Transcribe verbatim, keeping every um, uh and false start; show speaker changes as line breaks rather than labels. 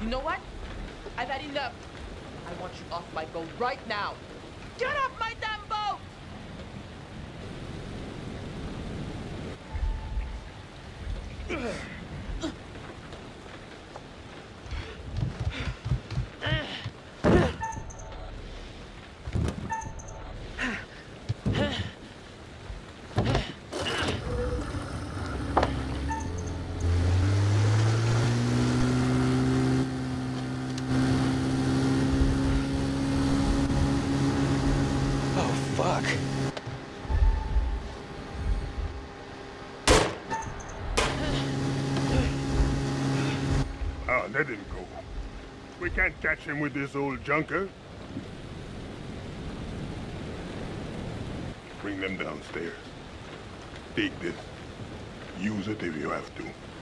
You know what? I've had enough. I want you off my boat right now. Get off my damn boat!
Fuck.
Ah, let him go. We can't catch him with this old junker. Bring them downstairs. Take this. Use it if you have to.